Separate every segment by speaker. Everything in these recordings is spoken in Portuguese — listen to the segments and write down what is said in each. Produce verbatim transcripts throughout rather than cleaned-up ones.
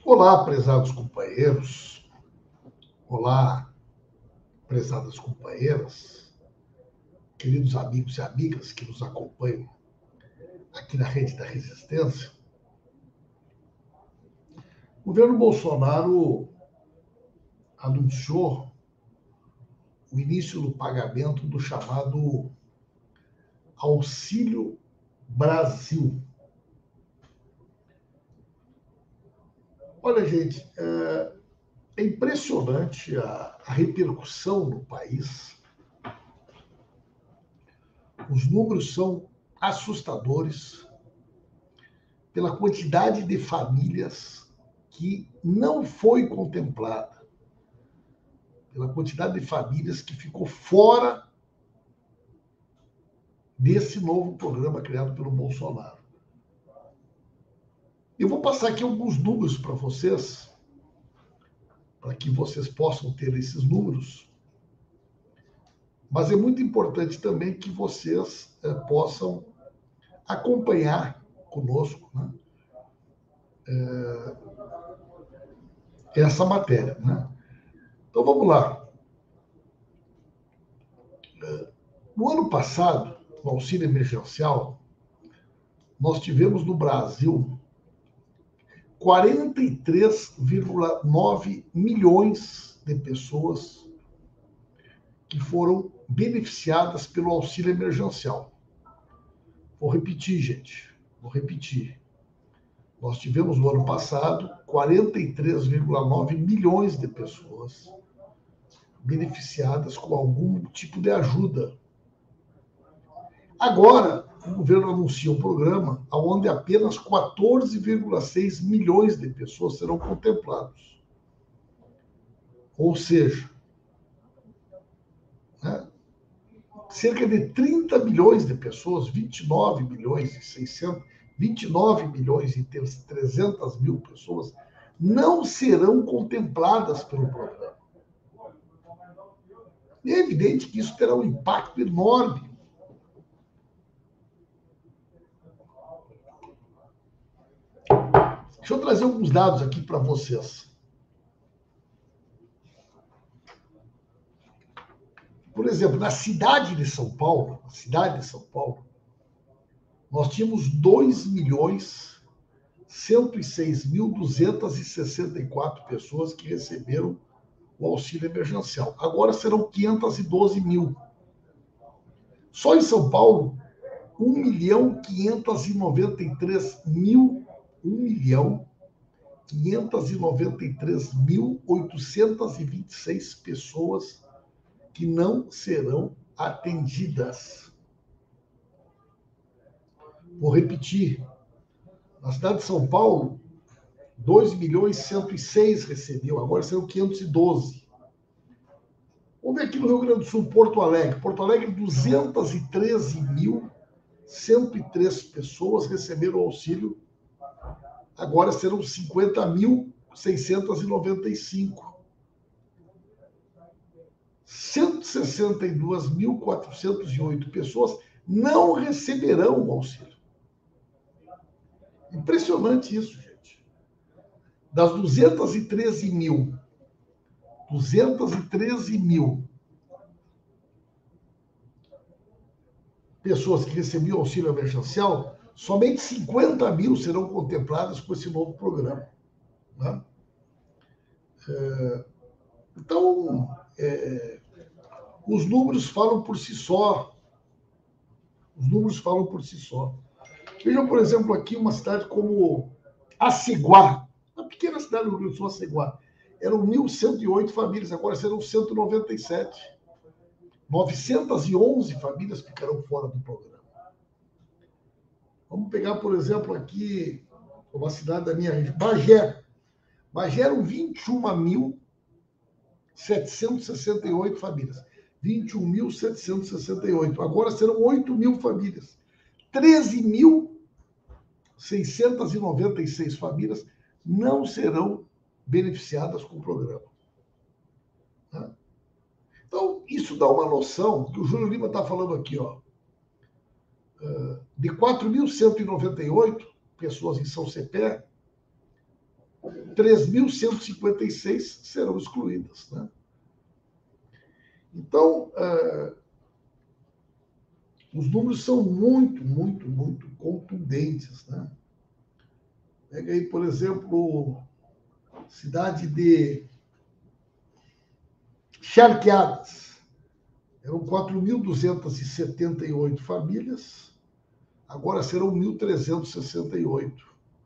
Speaker 1: Olá, prezados companheiros. Olá, prezadas companheiras, queridos amigos e amigas que nos acompanham aqui na Rede da Resistência. O governo Bolsonaro anunciou o início do pagamento do chamado Auxílio Brasil. Olha, gente, é impressionante a, a repercussão no país. Os números são assustadores pela quantidade de famílias que não foi contemplada, pela quantidade de famílias que ficou fora desse novo programa criado pelo Bolsonaro. Eu vou passar aqui alguns números para vocês, para que vocês possam ter esses números, mas é muito importante também que vocês é, possam acompanhar conosco, né, é, essa matéria, né? Então vamos lá. No ano passado, no auxílio emergencial, nós tivemos no Brasil quarenta e três vírgula nove milhões de pessoas que foram beneficiadas pelo auxílio emergencial. Vou repetir, gente, vou repetir. Nós tivemos no ano passado quarenta e três vírgula nove milhões de pessoas beneficiadas com algum tipo de ajuda. Agora, o governo anuncia um programa onde apenas quatorze vírgula seis milhões de pessoas serão contemplados. Ou seja, né, cerca de trinta milhões de pessoas, vinte e nove milhões e seiscentos, vinte e nove milhões e trezentas mil pessoas não serão contempladas pelo programa. E é evidente que isso terá um impacto enorme. Deixa eu trazer alguns dados aqui para vocês. Por exemplo, na cidade de São Paulo, na cidade de São Paulo, nós tínhamos dois milhões cento e seis mil duzentas e sessenta e quatro pessoas que receberam o auxílio emergencial. Agora serão quinhentos e doze mil. Só em São Paulo, um milhão quinhentos e noventa e três mil, um milhão quinhentos e noventa e três mil oitocentos e vinte e seis pessoas que não serão atendidas. Vou repetir. Na cidade de São Paulo, dois milhões cento e seis recebeu, agora serão quinhentos e doze. Vamos ver aqui no Rio Grande do Sul, Porto Alegre. Porto Alegre, duzentos e treze mil cento e três pessoas receberam o auxílio, agora serão cinquenta mil seiscentos e noventa e cinco. cento e sessenta e dois mil quatrocentos e oito pessoas não receberão o auxílio. Impressionante isso, gente. Das duzentos e treze mil, duzentos e treze mil pessoas que recebiam auxílio emergencial, somente cinquenta mil serão contempladas com esse novo programa, né? É, então, é, os números falam por si só. Os números falam por si só. Vejam, por exemplo, aqui uma cidade como Aceguá, uma pequena cidade do Rio Grande do Sul, Aceguá. Eram mil cento e oito famílias, agora serão cento e noventa e sete. novecentas e onze famílias ficarão fora do programa. Vamos pegar, por exemplo, aqui uma cidade da minha região, Bagé. Bagé eram vinte e um mil setecentos e sessenta e oito famílias. vinte e um mil setecentos e sessenta e oito. Agora serão oito mil famílias. treze mil seiscentos e noventa e seis famílias não serão beneficiadas com o programa. Então, isso dá uma noção, que o Júlio Lima está falando aqui, ó, de quatro mil cento e noventa e oito pessoas em São Cepé, três mil cento e cinquenta e seis serão excluídas, né? Então, uh, os números são muito, muito, muito contundentes, né? Pega aí, por exemplo, cidade de Charqueadas. Eram quatro mil duzentas e setenta e oito famílias, agora serão mil trezentas e sessenta e oito.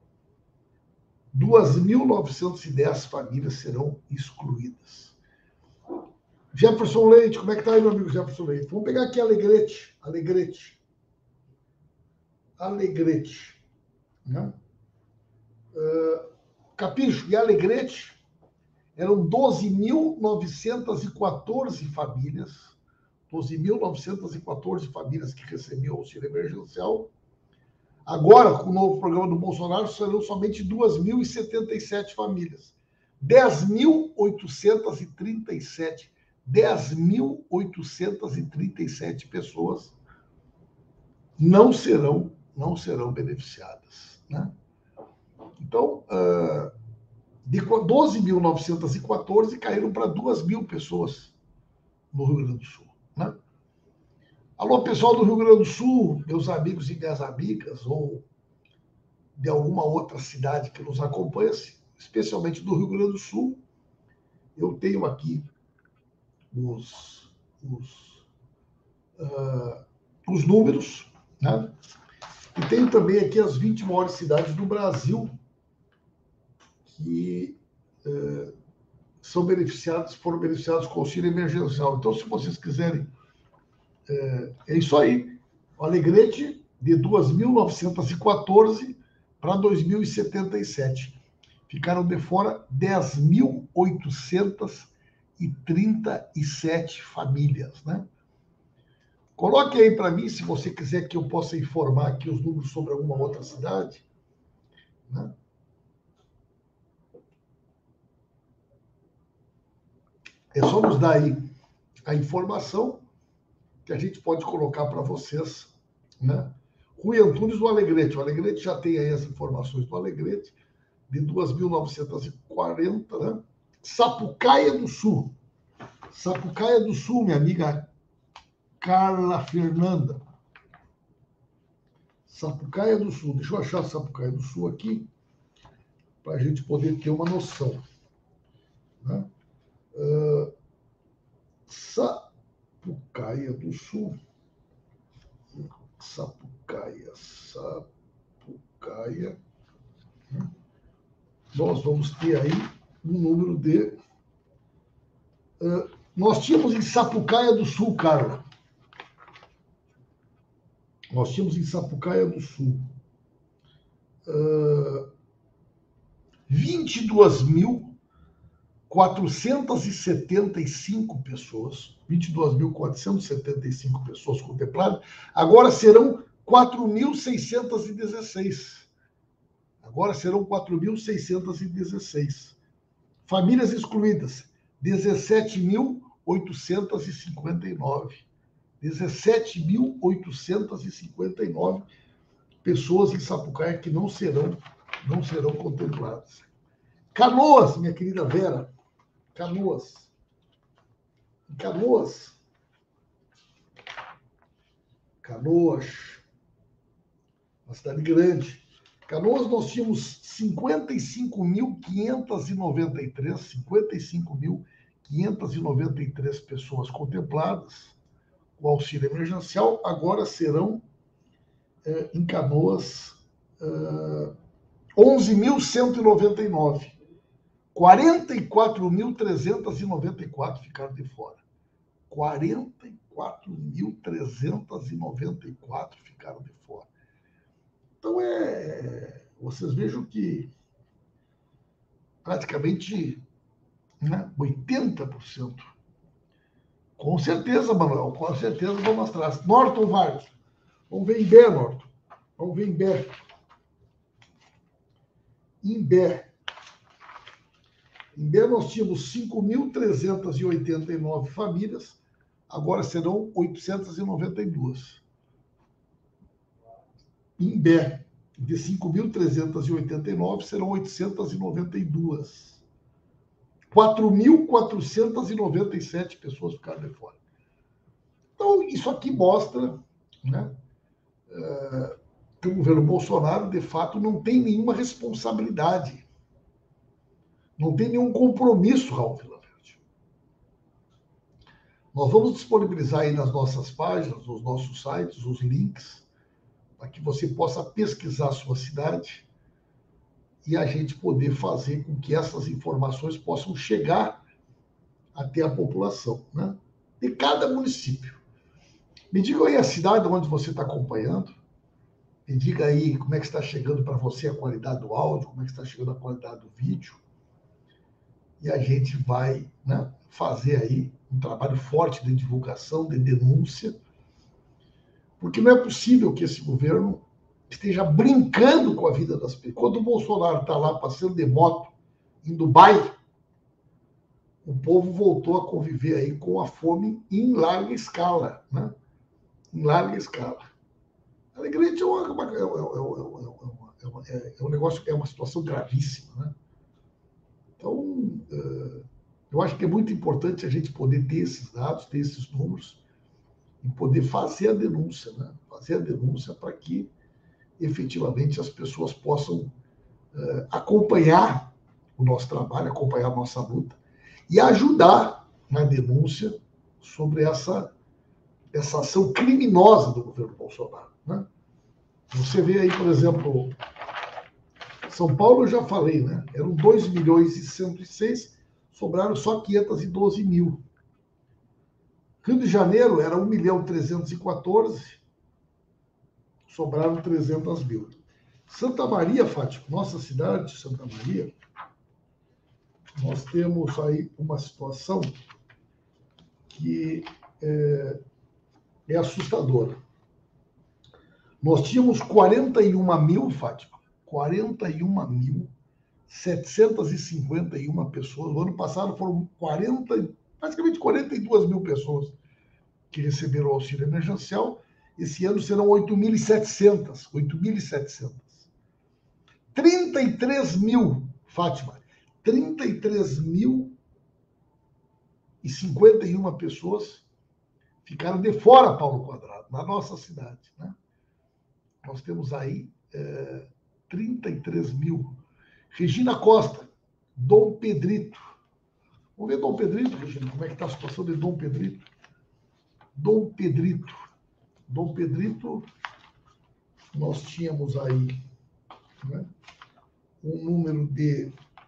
Speaker 1: duas mil novecentas e dez famílias serão excluídas. Jefferson Leite, como é que está aí, meu amigo Jefferson Leite? Vamos pegar aqui Alegrete. Alegrete. Alegrete. Né? Uh, Capricho e Alegrete eram doze mil novecentas e quatorze famílias, doze mil novecentas e quatorze famílias que recebiam auxílio emergencial. Agora, com o novo programa do Bolsonaro, serão somente duas mil e setenta e sete famílias. dez mil oitocentas e trinta e sete. dez mil oitocentas e trinta e sete pessoas não serão, não serão beneficiadas, né? Então, de doze mil novecentas e quatorze caíram para duas mil pessoas no Rio Grande do Sul, né? Alô, pessoal do Rio Grande do Sul, meus amigos e minhas amigas, ou de alguma outra cidade que nos acompanha, especialmente do Rio Grande do Sul, eu tenho aqui os, os, uh, os números, né? E tenho também aqui as vinte maiores cidades do Brasil que uh, são beneficiadas, foram beneficiadas com auxílio emergencial. Então, se vocês quiserem, uh, é isso aí. O Alegrete, de duas mil novecentas e quatorze para dois mil e setenta e sete. Ficaram de fora dez mil oitocentas e trinta e sete famílias, né? Coloque aí para mim, se você quiser que eu possa informar aqui os números sobre alguma outra cidade, né? É só nos dar aí a informação que a gente pode colocar para vocês, né? Rui Antunes do Alegrete. O Alegrete já tem aí as informações do Alegrete, de duas mil novecentas e quarenta, né? Sapucaia do Sul. Sapucaia do Sul, minha amiga Carla Fernanda. Sapucaia do Sul. Deixa eu achar Sapucaia do Sul aqui, para a gente poder ter uma noção, né? Uh, Sapucaia do Sul. Sapucaia. Sapucaia. Nós vamos ter aí um número de... Uh, nós tínhamos em Sapucaia do Sul, Carla. Nós tínhamos em Sapucaia do Sul uh, vinte e duas mil quatrocentas e setenta e cinco pessoas, vinte e duas mil quatrocentas e setenta e cinco pessoas contempladas, agora serão quatro mil seiscentas e dezesseis. Agora serão quatro mil seiscentas e dezesseis. Famílias excluídas, dezessete mil oitocentas e cinquenta e nove. dezessete mil oitocentas e cinquenta e nove pessoas em Sapucaia que não serão, não serão contempladas. Canoas, minha querida Vera. Canoas. Canoas. Canoas. Uma cidade grande. Canoas, nós tínhamos cinquenta e cinco mil quinhentas e noventa e três, cinquenta e cinco mil quinhentas e noventa e três pessoas contempladas com auxílio emergencial, agora serão, eh, em Canoas, eh, onze mil cento e noventa e nove. quarenta e quatro mil trezentas e noventa e quatro ficaram de fora. quarenta e quatro mil trezentas e noventa e quatro ficaram de fora. Então, é, vocês vejam que praticamente, né, oitenta por cento. Com certeza, Manuel, com certeza vamos atrás. Norton Vargas. Vamos ver Imbé, Norton. Vamos ver Imbé. Imbé. Imbé nós tínhamos cinco mil trezentas e oitenta e nove famílias, agora serão oitocentas e noventa e duas. Imbé. De cinco mil trezentas e oitenta e nove, serão oitocentas e noventa e duas. quatro mil quatrocentas e noventa e sete pessoas ficaram de fora. Então, isso aqui mostra, né, uh, que o governo Bolsonaro, de fato, não tem nenhuma responsabilidade. Não tem nenhum compromisso, Raul Vilaverde. Nós vamos disponibilizar aí nas nossas páginas, nos nossos sites, os links, para que você possa pesquisar a sua cidade e a gente poder fazer com que essas informações possam chegar até a população, né, de cada município. Me diga aí a cidade onde você está acompanhando. Me diga aí como é que está chegando para você a qualidade do áudio, como é que está chegando a qualidade do vídeo. E a gente vai, né, fazer aí um trabalho forte de divulgação, de denúncia, porque não é possível que esse governo esteja brincando com a vida das pessoas. Quando o Bolsonaro está lá passando de moto em Dubai, o povo voltou a conviver aí com a fome em larga escala, né? Em larga escala. A Alegrete é, uma, uma, é, uma, é, uma, é, é um negócio, é uma situação gravíssima, né? Então, eu acho que é muito importante a gente poder ter esses dados, ter esses números e poder fazer a denúncia, né? Fazer a denúncia para que efetivamente as pessoas possam uh, acompanhar o nosso trabalho, acompanhar a nossa luta e ajudar na denúncia sobre essa, essa ação criminosa do governo Bolsonaro, né? Você vê aí, por exemplo, São Paulo, eu já falei, né? Eram dois milhões e cento e seis, sobraram só quinhentos e doze mil. Rio de Janeiro era um milhão trezentos e quatorze, sobraram trezentos mil. Santa Maria, Fátima, nossa cidade, Santa Maria, nós temos aí uma situação que é, é assustadora. Nós tínhamos quarenta e um mil, Fátima, quarenta e um mil setecentas e cinquenta e uma pessoas. No ano passado foram quarenta, praticamente quarenta e duas mil pessoas que receberam o auxílio emergencial. Esse ano serão oito mil e setecentas. oito mil e setecentas. trinta e três mil, Fátima, trinta e três mil e cinquenta e uma pessoas ficaram de fora, Paulo Quadrado, na nossa cidade, né? Nós temos aí é, trinta e três mil. Regina Costa, Dom Pedrito. Vamos ver Dom Pedrito, Regina, como é que está a situação de Dom Pedrito. Dom Pedrito. Dom Pedrito, nós tínhamos aí, né, um número de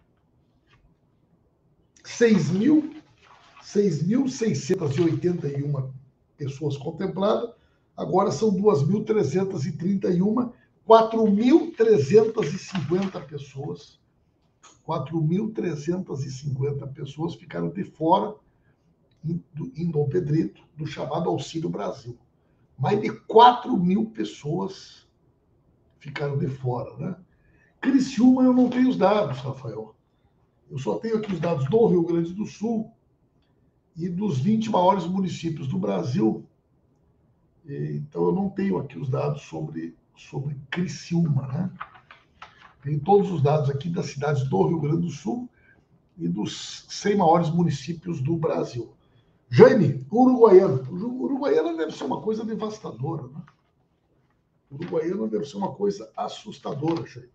Speaker 1: seis mil seiscentas e oitenta e uma pessoas contempladas, agora são duas mil trezentas e trinta e uma, quatro mil trezentas e cinquenta pessoas, quatro mil trezentas e cinquenta pessoas ficaram de fora em, em Dom Pedrito, do chamado Auxílio Brasil. Mais de quatro mil pessoas ficaram de fora, né? Criciúma, eu não tenho os dados, Rafael. Eu só tenho aqui os dados do Rio Grande do Sul e dos vinte maiores municípios do Brasil. Então, eu não tenho aqui os dados sobre, sobre Criciúma, né? Tenho todos os dados aqui das cidades do Rio Grande do Sul e dos cem maiores municípios do Brasil. Jaime, Uruguaiana. Uruguaiana deve ser uma coisa devastadora, né? Uruguaiana deve ser uma coisa assustadora, Jaime.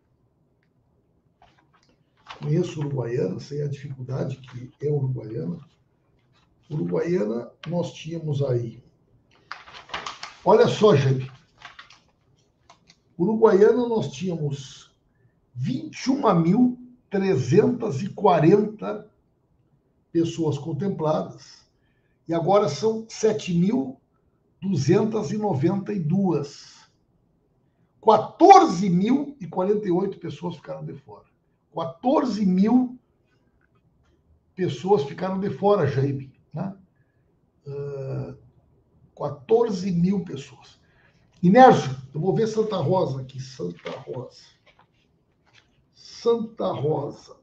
Speaker 1: Conheço Uruguaiana, sei a dificuldade que é Uruguaiana. Uruguaiana, nós tínhamos aí. Olha só, gente. Uruguaiana, nós tínhamos vinte e uma mil trezentas e quarenta pessoas contempladas e agora são sete mil duzentas e noventa e duas. quatorze mil e quarenta e oito pessoas ficaram de fora. quatorze mil pessoas ficaram de fora, Jaime, né? Uh, quatorze mil pessoas. Inércio, eu vou ver Santa Rosa aqui. Santa Rosa. Santa Rosa.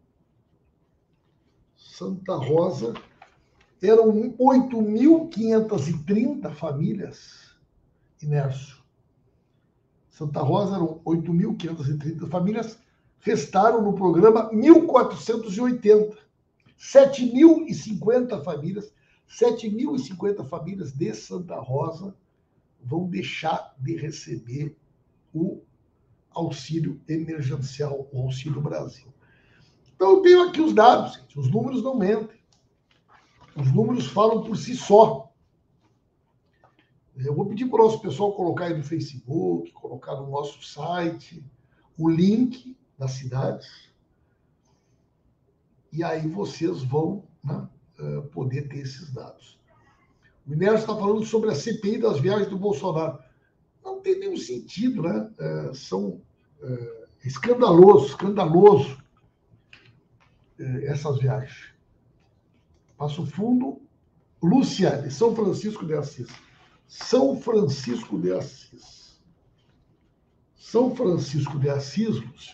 Speaker 1: Santa Rosa. Eram oito mil quinhentas e trinta famílias, Inércio. Santa Rosa eram oito mil quinhentas e trinta famílias, restaram no programa mil quatrocentos e oitenta. sete mil e cinquenta famílias, sete mil e cinquenta famílias de Santa Rosa vão deixar de receber o auxílio emergencial, o Auxílio Brasil. Então, eu tenho aqui os dados, gente. Os números não mentem. Os números falam por si só. Eu vou pedir para o nosso pessoal colocar aí no Facebook, colocar no nosso site, o link das cidades. E aí vocês vão, né, poder ter esses dados. O Minério está falando sobre a C P I das viagens do Bolsonaro. Não tem nenhum sentido, né? É, são é, escandaloso, escandaloso é, essas viagens. Passo Fundo, Luciane, São Francisco de Assis. São Francisco de Assis. São Francisco de Assis, Lúcio,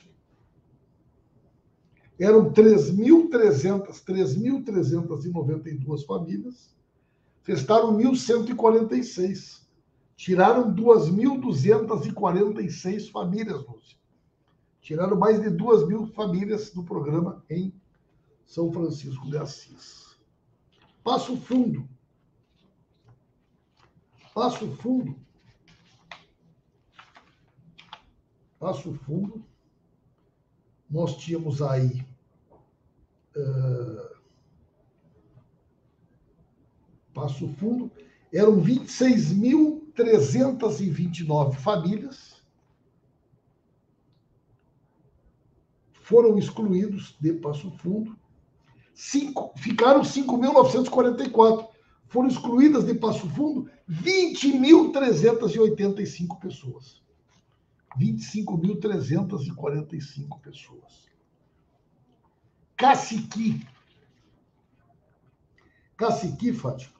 Speaker 1: eram três mil trezentas e noventa e duas famílias, restaram mil cento e quarenta e seis. Tiraram duas mil duzentas e quarenta e seis famílias, Lúcio. Tiraram mais de duas mil famílias do programa em São Francisco de Assis. Passo Fundo. Passo Fundo. Passo Fundo. Nós tínhamos aí uh, Passo Fundo, eram vinte e seis mil trezentas e vinte e nove famílias, foram excluídos de Passo Fundo, cinco, ficaram cinco mil novecentos e quarenta e quatro, foram excluídas de Passo Fundo vinte mil trezentas e oitenta e cinco pessoas. vinte e cinco mil trezentas e quarenta e cinco pessoas. Caciqui. Caciqui, Fátima.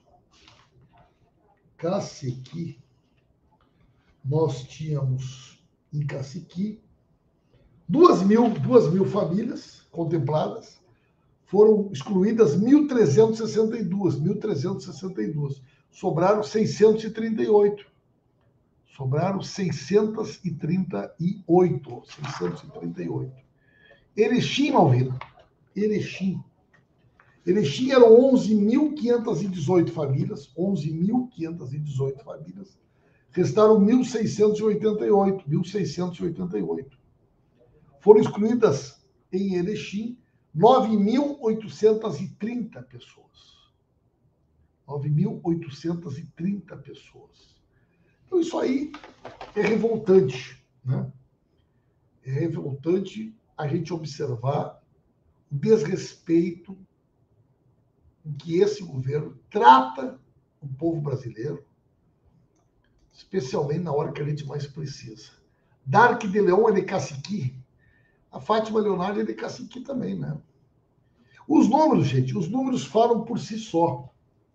Speaker 1: Caciqui. Nós tínhamos em Caciqui duas mil, duas mil famílias contempladas, foram excluídas mil trezentas e sessenta e duas, mil trezentas e sessenta e duas. Sobraram seiscentas e trinta e oito. Sobraram seiscentas e trinta e oito. seiscentas e trinta e oito. Erechim, Malvina. Erechim. Erechim eram onze mil quinhentas e dezoito famílias. onze mil quinhentas e dezoito famílias. Restaram mil seiscentas e oitenta e oito. mil seiscentas e oitenta e oito. Foram excluídas em Erechim nove mil oitocentas e trinta pessoas. nove mil oitocentas e trinta pessoas. Então, isso aí é revoltante, né? É revoltante a gente observar o desrespeito em que esse governo trata o povo brasileiro, especialmente na hora que a gente mais precisa. Dark de Leão é de Caciqui. A Fátima Leonardo é de Caciqui também, né? Os números, gente, os números falam por si só.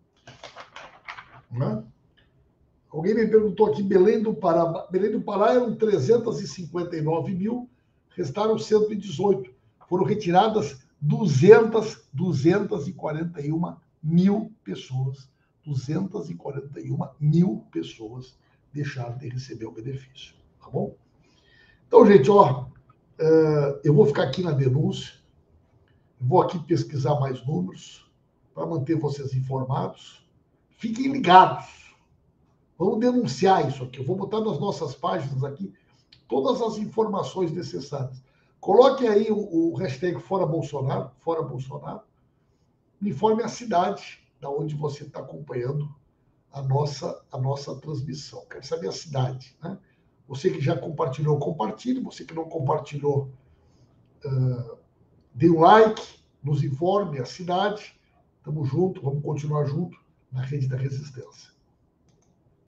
Speaker 1: Né? Alguém me perguntou aqui, Belém do Pará. Belém do Pará eram trezentas e cinquenta e nove mil, restaram cento e dezoito. Foram retiradas duzentas, duzentas e quarenta e uma mil pessoas. duzentas e quarenta e uma mil pessoas deixaram de receber o benefício. Tá bom? Então, gente, ó, eu vou ficar aqui na denúncia, vou aqui pesquisar mais números para manter vocês informados. Fiquem ligados. Vamos denunciar isso aqui. Eu vou botar nas nossas páginas aqui todas as informações necessárias. Coloque aí o, o hashtag Fora Bolsonaro, Fora Bolsonaro. Informe a cidade da onde você está acompanhando a nossa, a nossa transmissão. Quero saber a cidade, né? Você que já compartilhou, compartilhe. Você que não compartilhou, uh, dê um like, nos informe a cidade. Estamos juntos, vamos continuar juntos na Rede da Resistência.